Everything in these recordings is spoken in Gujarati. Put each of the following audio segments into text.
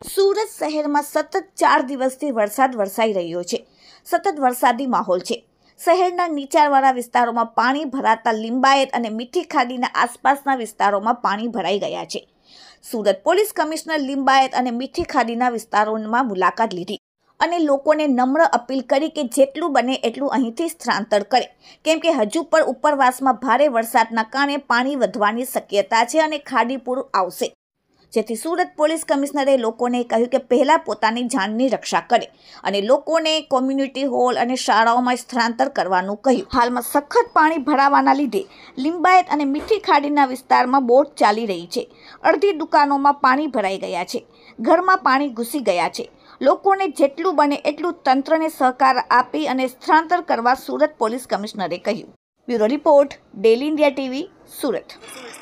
સુરત શહેરમાં સતત 4 દિવસથી વરસાદ વરસાઈ રહ્યો છે। સતત વરસાદી માહોલ છે। શહેરના નીચાણવાળા વિસ્તારોમાં પાણી ભરાતા લિંબાયત અને મીઠી ખાડીના આસપાસના વિસ્તારોમાં પાણી ભરાઈ ગયા છે। સુરત પોલીસ કમિશનર લિંબાયત અને મીઠી ખાડીના વિસ્તારોમાં મુલાકાત લીધી અને લોકોને નમ્ર અપીલ કરી કે જેટલું બને એટલું અહીંથી સ્થળાંતર કરે, કેમ કે હજુ પણ ઉપરવાસમાં ભારે વરસાદના કારણે પાણી વધવાની શક્યતા છે અને ખાડી પૂર આવશે। જેથી સુરત પોલીસ કમિશનરે લોકોને કહ્યું કે પહેલા પોતાની જાનની રક્ષા કરે અને લોકોને કોમ્યુનિટી હોલ અને શાળાઓમાં સ્થળાંતર કરવાનું કહ્યું। હાલમાં સખત પાણી ભરાવાના લીધે લિંબાયત અને મીઠી ખાડીના વિસ્તારમાં બોટ ચાલી રહી છે। અડધી દુકાનોમાં પાણી ભરાઈ ગયા છે, ઘરમાં પાણી ઘૂસી ગયા છે। લોકોને જેટલું બને એટલું તંત્રને સહકાર આપી અને સ્થળાંતર કરવા સુરત પોલીસ કમિશનરે કહ્યું। Bureau report, daily India TV, Surat.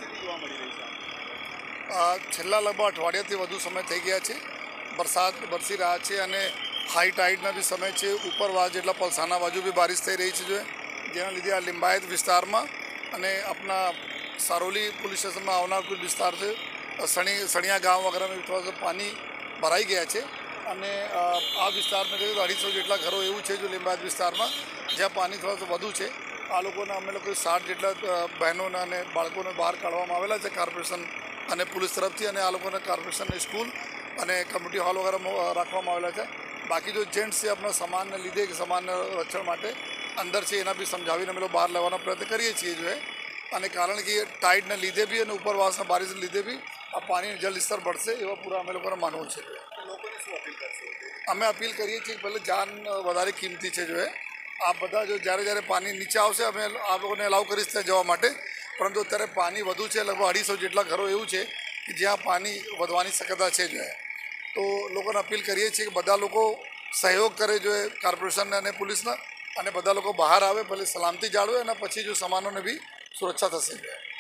છેલ્લા લગભગ અઠવાડિયાથી વધુ સમય થઈ ગયા છે। વરસાદ વરસી રહ્યા છે અને હાઈ ટાઈડના બી સમય છે। ઉપરવાસ જેટલા પલસાના બાજુ બી બારિશ થઈ રહી છે, જેના લીધે આ લિંબાયત વિસ્તારમાં અને આપણા સારોલી પોલીસ સ્ટેશનમાં આવનાર કોઈ વિસ્તાર છે, સણિયા ગામ વગેરેમાં થોડા પાણી ભરાઈ ગયા છે અને આ વિસ્તારમાં 250 જેટલા ઘરો એવું છે જો લિંબાયત વિસ્તારમાં જ્યાં પાણી થોડા વધુ છે। આ લોકોને અમે લોકો 60 જેટલા બહેનોને અને બાળકોને બહાર કાઢવામાં આવેલા છે કોર્પોરેશન અને પોલીસ તરફથી, અને આ લોકોને કોર્પોરેશનની સ્કૂલ અને કમ્યુનિટી હોલ વગેરે રાખવામાં આવેલા છે। બાકી જો જેન્ટ્સ છે આપણા સામાનને લીધે કે સામાનના રક્ષણ માટે અંદર છે એના બી સમજાવીને અમે લોકો બહાર લેવાનો પ્રયત્ન કરીએ છીએ અને કારણ કે ટાઈડને લીધે બી અને ઉપરવાસના બારિશને લીધે બી આ પાણી જલસ્તર बढ़શે એવા પૂરા અમે લોકોને માનવું છે। લોકોને શું અપીલ કરશે? અમે અપીલ કરીએ છીએ કે પહેલે જાન વધારે કિંમતી છે આ બધા જો જ્યારે પાણી નીચે આવશે અમે આ લોકોને અલાઉ કરીશ ત્યાં જવા માટે, પરંતુ અત્યારે પાણી વધુ છે। લગભગ 250 જેટલા ઘરો એવું છે કે જ્યાં પાણી વધવાની શક્યતા છે તો લોકોને અપીલ કરીએ છીએ કે બધા લોકો સહયોગ કરે કોર્પોરેશન અને પોલીસના, અને બધા લોકો બહાર આવે, ભલે સલામતી જાળવે અને પછી જો સામાનોને બી સુરક્ષા થશે।